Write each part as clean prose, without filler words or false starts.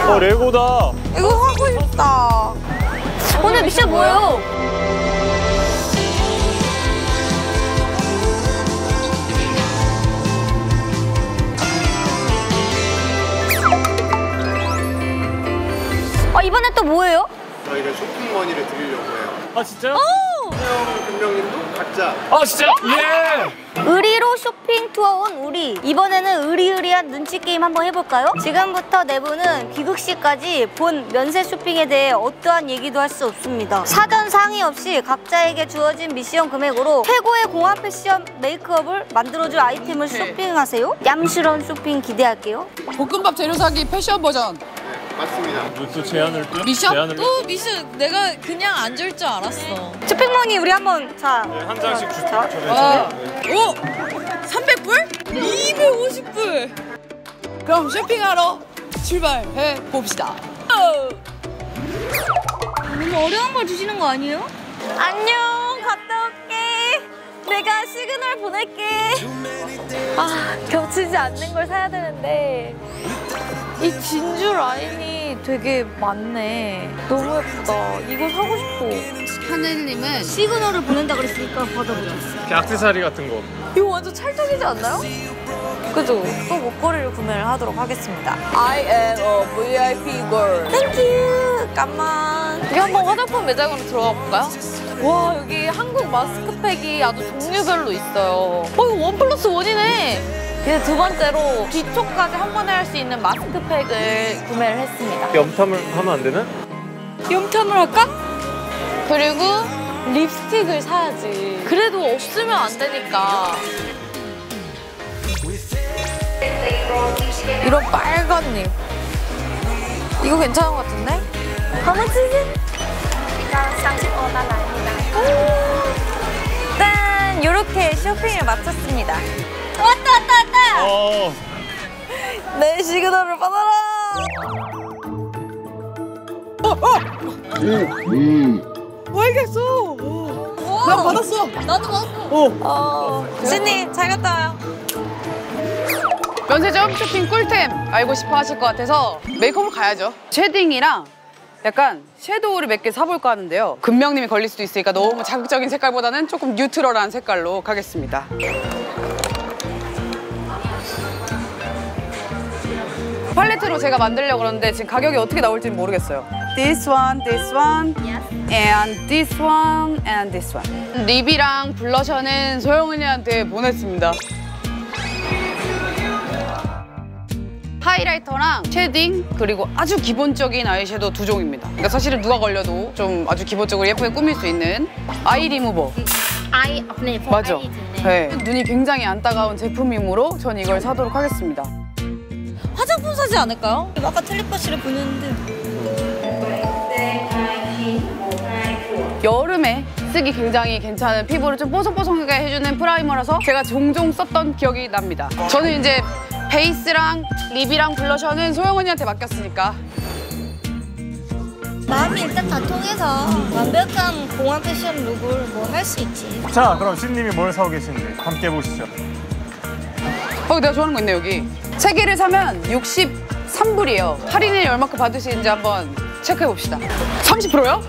레고다. 이거 하고 싶다. 오늘 미션 뭐예요? 이번에 또 뭐예요? 저희가 쇼핑머니를 드리려고 해요. 아 진짜요? 금명님도 각자. 아 진짜? 예! 의리로 쇼핑 투어 온 우리. 이번에는 의리의리한 눈치 게임 한번 해볼까요? 지금부터 네 분은 귀국시까지 본 면세 쇼핑에 대해 어떠한 얘기도 할 수 없습니다. 사전 상의 없이 각자에게 주어진 미션 금액으로 최고의 공항 패션 메이크업을 만들어줄 아이템을 쇼핑하세요. 얌스러운 쇼핑 기대할게요. 볶음밥 재료 사기 패션 버전. 맞습니다. 또 제안을 또? 미션? 또 미션. 내가 그냥 안 줄 줄 알았어. 쇼핑머니 우리 한번 자. 네, 한 장씩 주자. 오! 300불? 250불! 그럼 쇼핑하러 출발해 봅시다. 너무 어려운 걸 주시는 거 아니에요? 안녕, 갔다 올게. 내가 시그널 보낼게. 겹치지 않는 걸 사야 되는데 이 진주 라인이 되게 많네. 너무 예쁘다. 이거 사고 싶어. 하늘님은 시그널을 보낸다 그랬으니까 받아보자. 액세서리 같은 거. 이거 완전 찰떡이지 않나요? 그죠? 또 목걸이를 구매를 하도록 하겠습니다. I am a VIP girl. 땡큐. 잠깐만. 여기 한번 화장품 매장으로 들어가 볼까요? 와, 여기 한국 마스크팩이 아주 종류별로 있어요. 이거 1+1이네. 이제 두 번째로 기초까지 한 번에 할 수 있는 마스크팩을 구매를 했습니다. 염탐을 하면 안 되나? 염탐을 할까? 그리고 립스틱을 사야지. 그래도 없으면 안 되니까. 이런 빨간 립. 이거 괜찮은 것 같은데? 가만히지? 짠! 이렇게 쇼핑을 마쳤습니다. 왔다. 내 시그널을 받아라! 알겠어! 난 받았어! 나도 봤어. 신님, 잘 갔다 와요. 면세점 쇼핑 꿀템 알고 싶어 하실 것 같아서 메이크업을 가야죠. 쉐딩이랑 약간 섀도우를 몇 개 사볼까 하는데요. 금명님이 걸릴 수도 있으니까 너무 자극적인 색깔보다는 조금 뉴트럴한 색깔로 가겠습니다. 팔레트로 제가 만들려고 그러는데 지금 가격이 어떻게 나올지는 모르겠어요. This one, this one, and this one, and this one. 립이랑 블러셔는 소영은이한테 보냈습니다. 하이라이터랑 쉐딩, 그리고 아주 기본적인 아이섀도우 2종입니다. 그러니까 사실은 누가 걸려도 좀 아주 기본적으로 예쁘게 꾸밀 수 있는 아이 리무버. 아이, 네, 맞아. 네. 눈이 굉장히 안 따가운 제품이므로 전 이걸 사도록 하겠습니다. 화장품 사지 않을까요? 아까 텔레파시를 보냈는데 여름에 쓰기 굉장히 괜찮은 피부를 좀 뽀송뽀송하게 해주는 프라이머라서 제가 종종 썼던 기억이 납니다. 저는 이제 베이스랑 립이랑 블러셔는 소영언니한테 맡겼으니까. 마음이 일단 다 통해서 완벽한 공항 패션 룩을 뭐 할 수 있지. 자, 그럼 신님이 뭘 사고 계신지 함께 보시죠. 내가 좋아하는 거 있네, 여기. 3개를 사면 63불이에요. 할인을 얼마큼 받으시는지 한번 체크해봅시다. 30%요?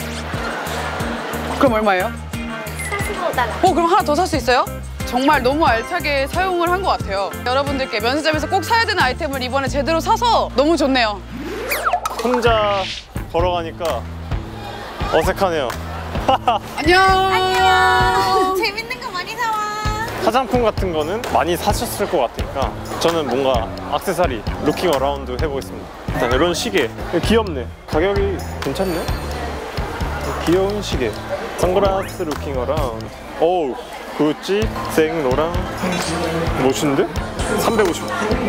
그럼 얼마예요? 45달러. 그럼 하나 더 살 수 있어요? 정말 너무 알차게 사용을 한 것 같아요. 여러분들께 면세점에서 꼭 사야 되는 아이템을 이번에 제대로 사서 너무 좋네요. 혼자 걸어가니까 어색하네요. 안녕. 안녕. 재밌는 거 많이 사와. 화장품 같은 거는 많이 사셨을 것 같으니까 저는 뭔가 액세서리, 루킹 어라운드 해보겠습니다. 일단 이런 시계, 귀엽네. 가격이 괜찮네? 귀여운 시계. 선글라스 루킹 어라운드. 어우, 구찌, 생로랑 멋있는데? 350.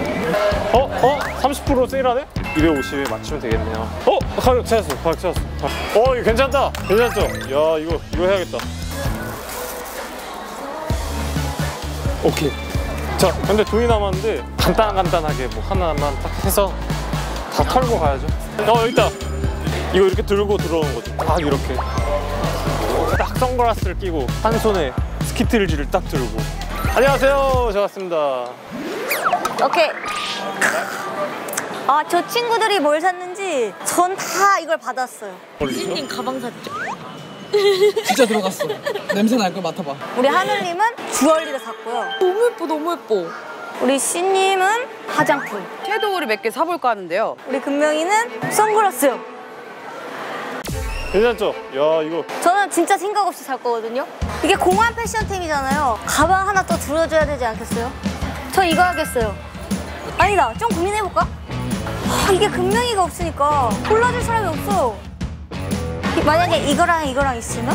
30% 세일하네? 250에 맞추면 되겠네요. 가격 찾았어. 이거 괜찮다. 괜찮죠? 야, 이거 해야겠다. 오케이. 자, 근데 돈이 남았는데 간단하게 뭐 하나만 딱 해서 다 털고 가야죠. 여기 있다. 이거 이렇게 들고 들어오는 거죠. 딱 이렇게. 딱 선글라스를 끼고 한 손에 스키틀지를 딱 들고. 안녕하세요. 저 왔습니다. 오케이. 아, 저 친구들이 뭘 샀는지 전 다 이걸 받았어요. 신님 가방 샀죠? 진짜 들어갔어. 냄새 날 걸 맡아봐. 우리 하늘님은 주얼리를 샀고요. 너무 예뻐, 너무 예뻐. 우리 씨님은 화장품. 섀도우를 몇 개 사볼까 하는데요. 우리 금명이는 선글라스요. 괜찮죠? 야 이거 저는 진짜 생각 없이 살 거거든요. 이게 공항 패션템이잖아요. 가방 하나 또 들어줘야 되지 않겠어요? 저 이거 하겠어요. 아니다, 좀 고민해볼까? 이게 금명이가 없으니까 골라줄 사람이 없어. 만약에 이거랑 이거랑 있으면?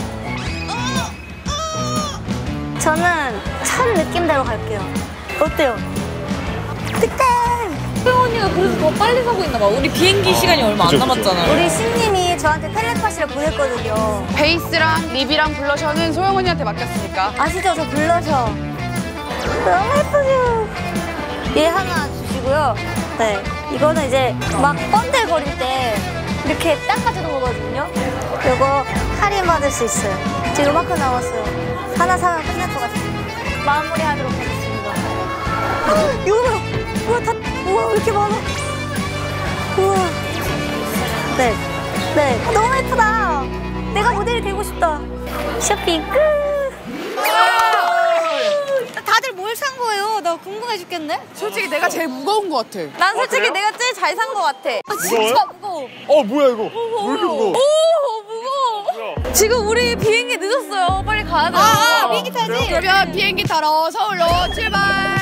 저는 첫 느낌대로 갈게요. 어때요? 그때 소영 언니가 그래서 더 빨리 사고 있나 봐. 우리 비행기 시간이 얼마 안 그죠, 그죠. 남았잖아요. 우리 신님이 저한테 텔레파시를 보냈거든요. 베이스랑 립이랑 블러셔는 소영 언니한테 맡겼으니까. 아시죠? 저 블러셔 너무 예쁘죠? 얘 하나 주시고요. 네, 이거는 이제 막 번들거릴 때 이렇게 닦아주는 거거든요. 이거 할인 받을 수 있어요. 지금 요만큼 남았어요. 하나 사면 끝날 것 같아요. 마무리하도록 하겠습니다. 이거 봐요. 우와, 우와, 왜 이렇게 많아? 우와. 네, 네, 너무 예쁘다. 내가 모델이 되고 싶다. 쇼핑 끝. 다들 뭘 산 거예요? 나 궁금해 죽겠네. 솔직히 내가 제일 무거운 것 같아. 난 솔직히 그래요? 내가 제일 잘 산 것 같아. 진짜 무거워. 뭐야 이거? 왜 이렇게 무거워? 오, 무거워. 지금 우리 비행기 늦었어요. 빨리 가야 돼요. 비행기 타지? 그러면 비행기 타러 서울로 출발.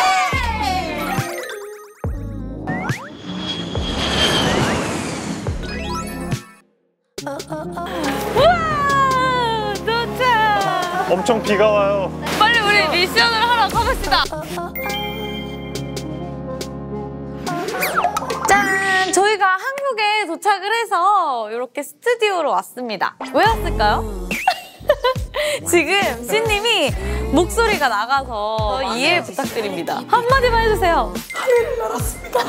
우와, 도착. 엄청 비가 와요. 빨리 우리 미션을 하러 가봅시다. 짠! 저희가 한국에 도착을 해서 이렇게 스튜디오로 왔습니다. 왜 왔을까요? 지금 신님이 목소리가 나가서 이해 부탁드립니다. 한마디만 해주세요. 하늘을 날았습니다.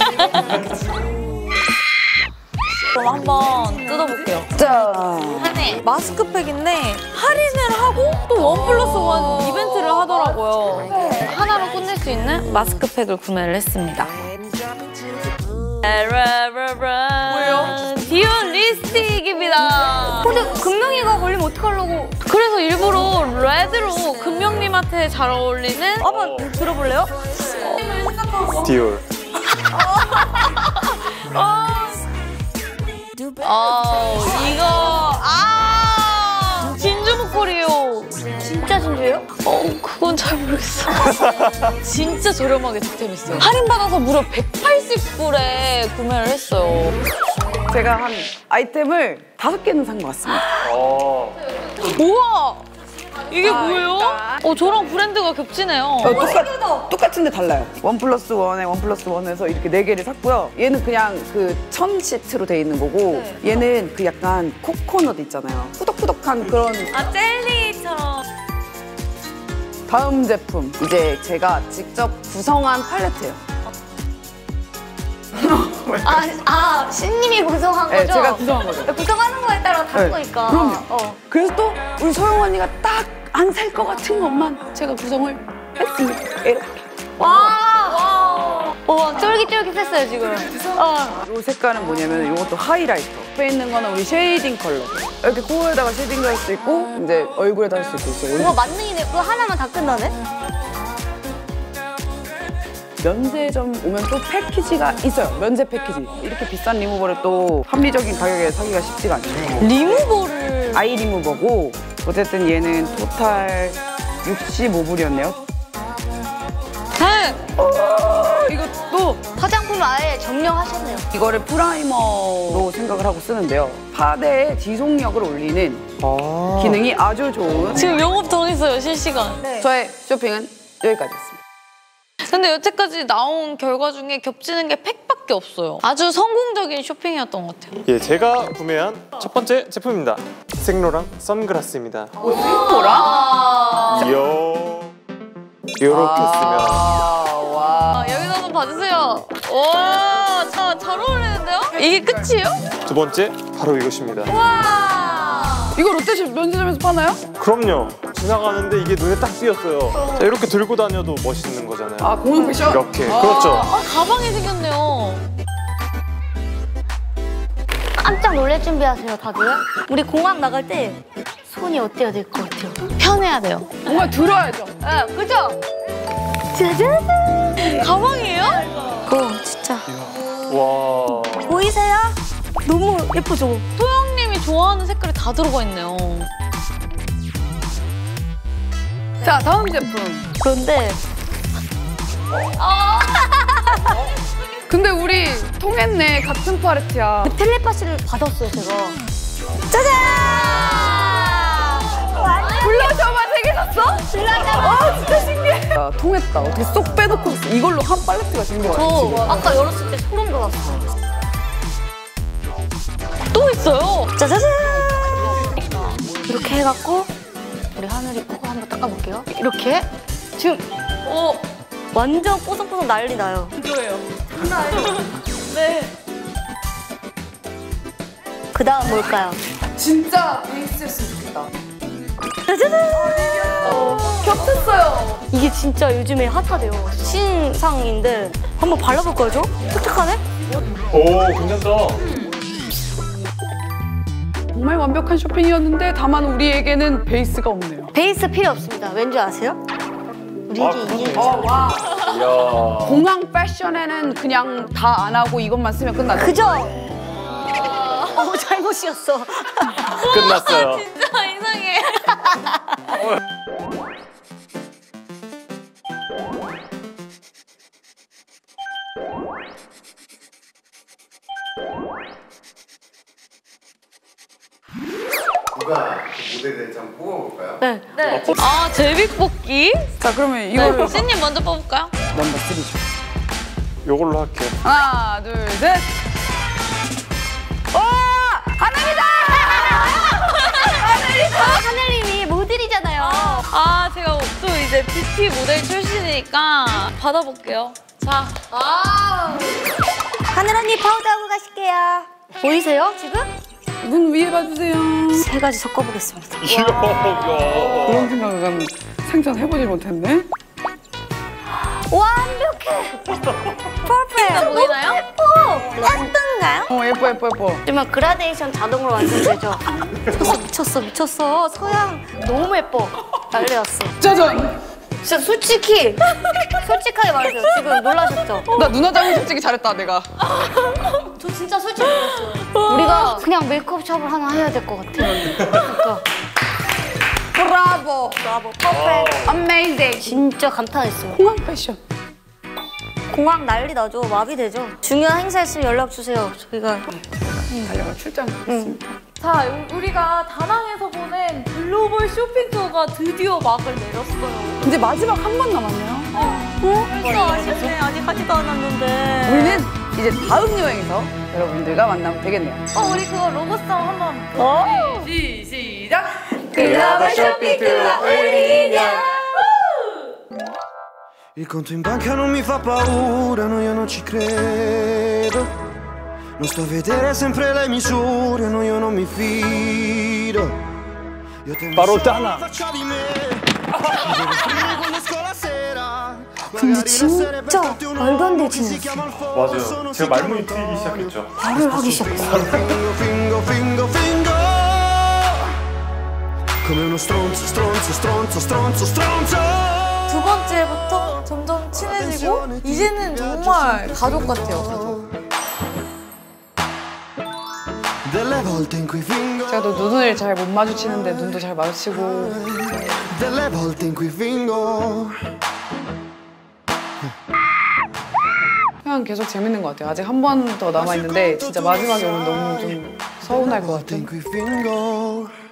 그럼 한번 뜯어볼게요. 짠! 마스크팩인데 할인을 하고 또 1+1 이벤트를 하더라고요. 하나로 끝낼 수 있는 마스크팩을 구매를 했습니다. 뭐예요? 디온 립스틱입니다. 근데 금명이가 걸리면 어떡하려고. 그래서 일부러 레드로 금명님한테 잘 어울리는 한번 들어볼래요? 디올. 이거 진주 목걸이요. 진짜 진주예요? 그건 잘 모르겠어. 진짜 저렴하게 득템했어요. 할인받아서 무려 180불에 구매를 했어요. 제가 한 아이템을 5개는 산 것 같습니다. 우와! 이게 뭐예요? 저랑 브랜드가 겹치네요. 똑같은데 달라요. 1+1에 1+1에서 이렇게 4개를 샀고요. 얘는 그냥 그 천 시트로 돼 있는 거고 얘는 그 약간 코코넛 있잖아요. 꾸덕꾸덕한 그런. 젤리처럼. 다음 제품 이제 제가 직접 구성한 팔레트예요. 신님이 구성한 거죠? 네, 제가 구성한 거죠. 구성하는 거에 따라 다른 네, 거니까. 그럼요. 그래서 또 우리 소영 언니가 딱 안 살 것 같은 것만 제가 구성을 했습니다. 이렇게. 와, 쫄깃쫄깃했어요 지금. 이 색깔은 뭐냐면 이것도 하이라이터. 옆에 있는 거는 우리 쉐이딩 컬러. 이렇게 코에다가 쉐이딩도 할 수 있고 이제 얼굴에도 할 수 있고. 우와, 만능이네. 그거 하나만 다 끝나네? 면세점 오면 또 패키지가 있어요. 면세 패키지. 이렇게 비싼 리무버를 또 합리적인 가격에 사기가 쉽지가 않죠. 리무버를. 아이 리무버고 어쨌든 얘는 토탈 65불이었네요. 이것도 화장품을 아예 점령하셨네요. 이거를 프라이머로 생각을 하고 쓰는데요. 파데의 지속력을 올리는 기능이 아주 좋은 지금 영업 정했어요, 실시간. 네. 저의 쇼핑은 여기까지였습니다. 근데 여태까지 나온 결과 중에 겹치는 게 팩밖에 없어요. 아주 성공적인 쇼핑이었던 것 같아요. 예, 제가 구매한 첫 번째 제품입니다. 생로랑 선글라스입니다. 이렇게 쓰면 여기서 한번 봐주세요. 와, 잘 어울리는데요? 이게 끝이에요? 두 번째 바로 이것입니다. 와. 이거 롯데 면세점에서 파나요? 그럼요. 지나가는데 이게 눈에 딱 띄었어요. 자, 이렇게 들고 다녀도 멋있는 거잖아요. 아, 공항 패션? 이렇게. 그렇죠. 아, 가방이 생겼네요. 깜짝 놀랄 준비하세요, 다들. 우리 공항 나갈 때 손이 어때야 될 것 같아요? 편해야 돼요. 뭔가 들어야죠. 네, 그죠? 짜잔! 가방이에요? 진짜. 와. 보이세요? 너무 예쁘죠? 소영님이 좋아하는 색깔이 다 들어가 있네요. 자, 다음 제품. 그런데 근데 우리 통했네. 같은 팔레트야. 텔레파시를 받았어요, 제가. 짜잔! 블러셔만 3개 샀어? 블러셔. 진짜 신기해. 야, 통했다. 어떻게 쏙 빼놓고 이걸로 한 팔레트가 된 거 같아. 저 아까 열었을 때 소름 돋았어요. 또 있어요. 짜자잔! 이렇게 해갖고 우리 하늘이 코 한번 닦아볼게요. 이렇게 지금 완전 뽀송뽀송 난리 나요. 이거예요. 네. 그 다음 뭘까요? 진짜 베이스였으면 좋겠다. 짜자잔! 겹쳤어요. 이게 진짜 요즘에 핫하대요. 신상인데 한번 발라볼까요, 저? 촉촉하네? 오, 괜찮다. 정말 완벽한 쇼핑이었는데 다만 우리에게는 베이스가 없네요. 베이스 필요 없습니다. 왠지 아세요? 우리 이게 와. 이야. 공항 패션에는 그냥 다 안 하고 이것만 쓰면 끝나죠. 그죠? 잘못이었어. 끝났어요. 진짜 이상해. 누가 그 모델에 대해서 한번 뽑아볼까요? 네. 아, 제비뽑기? 자, 그러면 이걸로 네, 찐님 먼저 뽑을까요? 넘버 3죠. 요걸로 할게요. 하나, 둘, 셋. 하늘님이 모델이잖아요. 아, 제가 또 이제 뷰티 모델 출신이니까 받아볼게요. 자, 하늘 언니 파우더하고 가실게요. 보이세요, 지금? 눈 위에 봐주세요. 3가지 섞어보겠습니다. 이야. 그런 생각은 생전해보지 못했네. 완벽해! 퍼펙트! 보이나요? 예쁜가요? 예뻐, 예뻐, 예뻐. 그러면 그라데이션 자동으로 완성되죠? 미쳤어. 서양 너무 예뻐. 난리 났어. 짜잔! 진짜 솔직하게 말해줘요. 지금 놀라셨죠? 나 눈 화장은 솔직히 잘했다, 내가. 저 진짜 솔직히 놀랐어요. 우리가 그냥 메이크업 샵을 하나 해야 될 것 같아요. 그러니까. 브라보! 퍼펙트. 어메이징! 진짜 감탄했어요. 공항 패션. 공항 난리 나죠? 마비되죠? 중요한 행사 있으면 연락주세요. 저희가 달려가 출장 가겠습니다. 자, 우리가 다낭에서 보낸 글로벌 쇼핑 투어가 드디어 막을 내렸어요. 이제 마지막 한 번 남았네요. 벌써 아쉽네. 아직 하지도 않았는데. 우리는 이제 다음 여행에서 여러분들과 만나면 되겠네요. 우리 그거 로고송 한번. 시작! 글로벌 쇼핑 투어 우리냐. Il conto in banca non mi fa paura, no io non ci credo. Non sto a vedere sempre le misure, no io non mi fido. Io temo 바로 solo 따나. la faccia di me. Quando esco la sera. 근데 진짜 말도 안 되게 지냈어. 맞아요. 제가 말문이 트이기 시작했죠. 말을 하기 시작했어. Fingo come uno stronzo. 두 번째부터 점점 친해지고 이제는 정말 가족 같아요, 가족. Delle volte in cui fingo. 제가 또 눈을 잘 못 마주치는데 눈도 잘 마주치고. Delle volte in cui fingo. 그냥 계속 재밌는 것 같아요. 아직 한 번 더 남아있는데 진짜 마지막에 오면 너무 좀 서운할 것 Delle volte 같아요. in cui fingo.